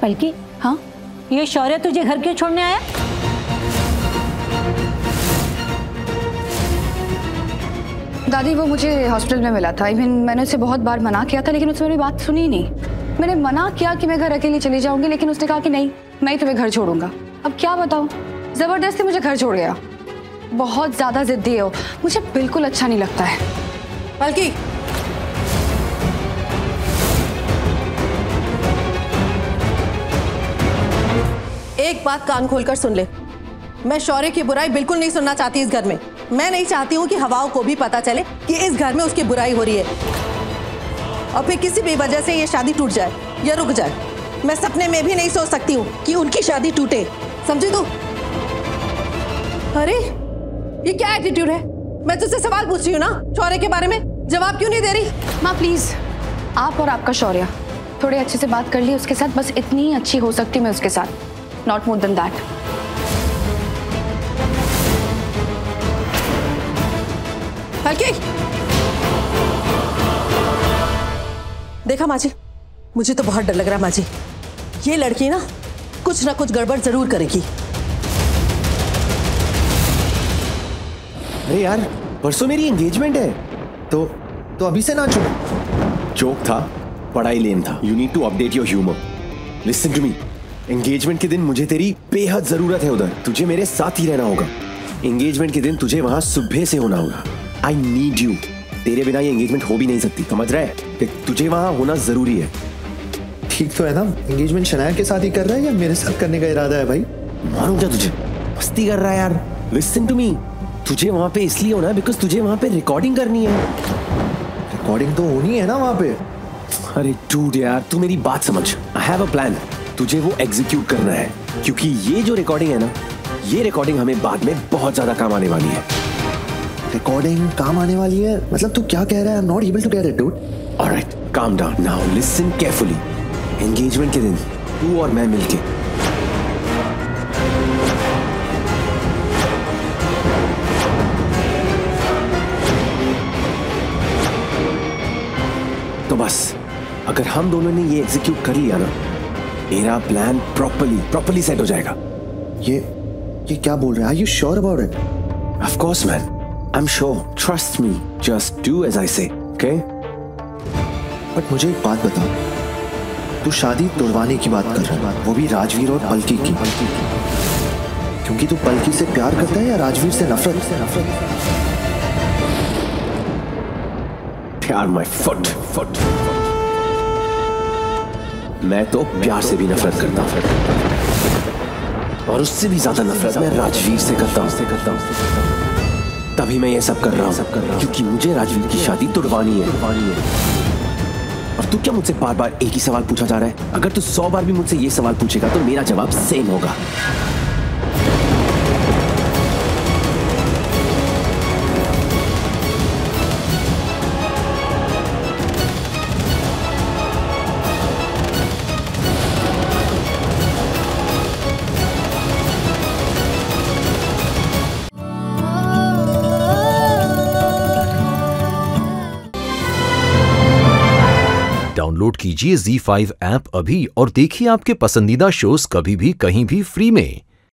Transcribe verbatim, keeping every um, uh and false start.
पलकी, हाँ ये शौर्य तुझे घर क्यों छोड़ने आया? दादी वो मुझे हॉस्पिटल में मिला था। इवन मैंने उसे बहुत बार मना किया था लेकिन उसने मेरी बात सुनी नहीं। मैंने मना किया कि मैं घर अकेली चली जाऊंगी लेकिन उसने कहा कि नहीं मैं ही तुम्हें घर छोड़ूंगा। अब क्या बताऊं, जबरदस्ती मुझे घर छोड़ गया। बहुत ज्यादा जिद्दी हो, मुझे बिल्कुल अच्छा नहीं लगता है। पलकी, एक बात कान खोलकर सुन ले, मैं शौर्य की बुराई बिल्कुल नहीं सुनना चाहती इस घर में। मैं नहीं चाहती हूँ कि हवाओं को भी पता चले कि इस घर में उसकी बुराई हो रही है और फिर किसी भी वजह से ये शादी टूट जाए या रुक जाए। मैं सपने में भी नहीं सोच सकती हूँ कि उनकी शादी टूटे, समझी तू? अरे ये क्या एटीट्यूड है? मैं तुझसे सवाल पूछ रही हूँ ना शौर्य के बारे में, जवाब क्यों नहीं दे रही? माँ प्लीज, आप और आपका शौर्य थोड़े अच्छे से बात कर ली उसके साथ, बस इतनी अच्छी हो सकती मैं उसके साथ, not more than that. Palki, देखा माँ जी, मुझे तो बहुत डर लग रहा है माँ जी। ये लड़की ना कुछ ना कुछ गड़बड़ जरूर करेगी। अरे यार परसों मेरी एंगेजमेंट है, तो तो अभी से नाचो। जोक था, पढ़ाई लेन था। You need to update your humour. Listen to me, engagement के दिन मुझे तेरी बेहद जरूरत है उधर। तुझे मेरे साथ ही रहना होगा। एंगेजमेंट के दिन तुझे वहां सुबह से होना होगा। I need you. तेरे बिना ये एंगेजमेंट हो भी नहीं सकती, समझ रहा है? कि तुझे वहां होना जरूरी है। ठीक तो है ना? एंगेजमेंट शनाया के साथ ही कर रहा है या मेरे साथ करने का इरादा है भाई? मारूं क्या तुझे? मस्ती कर रहा है यार। लिसन टू मी, तुझे वहां पे इसलिए होना है बिकॉज तुझे वहां पे रिकॉर्डिंग करनी है। रिकॉर्डिंग तो होनी है ना वहां पे। अरे डूड यार, तू मेरी बात समझ। I have a plan. तुझे वो एग्जीक्यूट करना है क्योंकि ये जो रिकॉर्डिंग है ना, ये रिकॉर्डिंग हमें बाद में बहुत ज्यादा काम आने वाली है। रिकॉर्डिंग काम आने वाली है? मतलब तू क्या कह रहा है? I am not able to get it dude. Alright, calm down. Now listen carefully. Engagement के दिन तू और मैं मिलके तो बस अगर हम दोनों ने ये एग्जीक्यूट कर लिया ना, मेरा प्लान प्रॉपर्ली प्रॉपर्ली सेट हो जाएगा। ये ये क्या बोल रहा है? Are you sure about it? Of course man, I am sure. Trust me, just do as I say, okay? But मुझे एक बात बता, तू शादी तुड़वाने की बात कर रहा है, वो भी राजवीर और पलकी की, क्योंकि तू पलकी से प्यार करता है या राजवीर से नफरत? से नफरत प्यार माय फुट फुट मैं तो प्यार से भी नफरत करता हूं और उससे भी ज्यादा नफरत मैं राजवीर से करता हूं से करता हूं तभी मैं ये सब कर रहा हूं क्योंकि मुझे राजवीर की शादी तुड़वानी है। और तू क्या मुझसे बार बार एक ही सवाल पूछा जा रहा है? अगर तू सौ बार भी मुझसे ये सवाल पूछेगा तो मेरा जवाब सेम होगा। डाउनलोड कीजिए ज़ी फाइव ऐप अभी और देखिए आपके पसंदीदा शोज कभी भी कहीं भी फ्री में।